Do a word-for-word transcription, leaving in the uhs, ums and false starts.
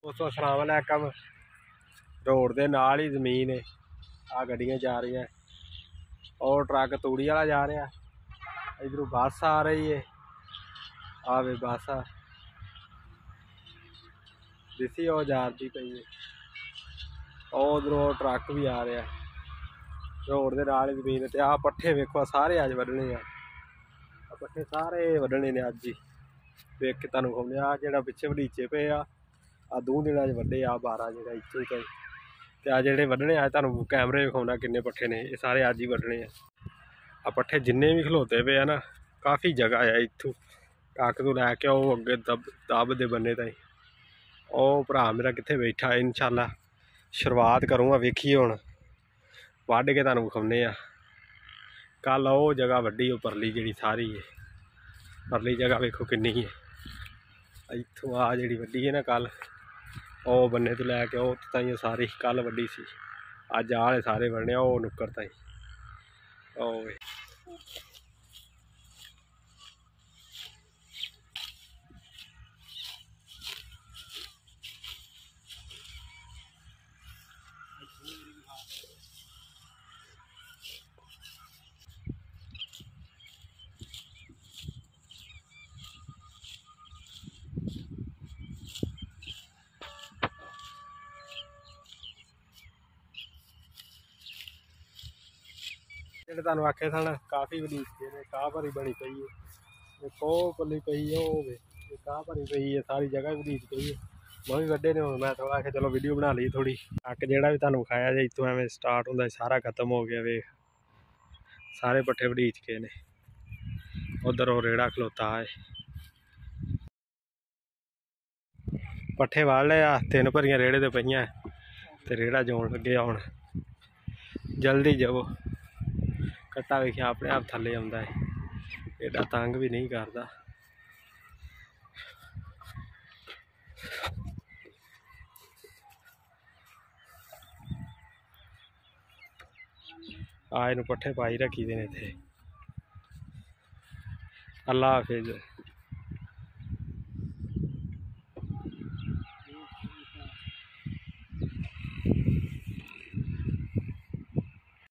दोस्तों अस्सलाम वालेकुम। रोड के नाल ही जमीन है। आ गड्डियां जा रही हैं और ट्रक तूड़ी वाला जा रहा। इधरों बस आ रही है। आ वे बस आ दिसी और जा रही पई है। और उधरों ट्रक भी आ रहा। रोड के नाल ही जमीन ते आ पट्ठे वेखो सारे अज वड्ढने आ। पट्ठे सारे वड्ढने ने अज ही। वेख के तुहानूं विखाउने आ जिहड़ा पिछे वडीचे पे आ आ दो दिन अज वड्ढे आ बारह जिहड़ा इत्थों तक ते आ जिहड़े वड्ढने आ तुहानूं कैमरे विखाउणा किन्ने पट्ठे ने। ये सारे अज ही वड्ढने आ। आ पट्ठे जिन्ने भी खलोते पे आ ना काफ़ी जगह है इत्थों कक्क तो लैके ओह अगे दब दब दे बन्ने ताईं। ओह भरा मेरा कित्थे बैठा है। इंशाअल्लाह शुरुआत करूँगा वेखिए हुण वड्ढ के तुहानूं विखाउने आ। कल ओह जगह वड्ढी ओह परली जिहड़ी सारी है। परली जगह वेखो किन्नी है। इत्थों आ जिहड़ी वड्ढी है ना कल ओह बन्ने तो लैके ओह ताईं सारी कल वड्ढी सी। अज आह्ले सारे वड्ढने ओह नुक्कर ताईं। ओह ਜਿਹੜੇ ਤੁਹਾਨੂੰ ਆਖੇ ਸਨ ਕਾफ़ी वडीक के ने काह भरी बनी पई है। एक ओह पल्ली पई है ओह वे काह भरी पई है सारी जगह वडीक पई है। मैं भी वड्ढे ने हुण मैं थोड़ा आख्या चलो वीडियो बना ली थोड़ी। कक्क जिहड़ा भी तुहानूं विखाया जे इत्थों एवें स्टार्ट हुंदा सारा खत्म हो गया। वे सारे पट्ठे वडीक के ने। उधर ओह रेड़ा खलोता है। पट्ठे वाल ले आ तीन भरियां रेड़े ते पईयां ते रेड़ा जोन लगे हुण जल्दी जाओ। कट्टा वेखिया अपने आप थल्ले आउंदा है एडा तंग भी नहीं करता। आ इनू पट्ठे पाई रखी दे ने इत्थे। अल्लाह हाफिज।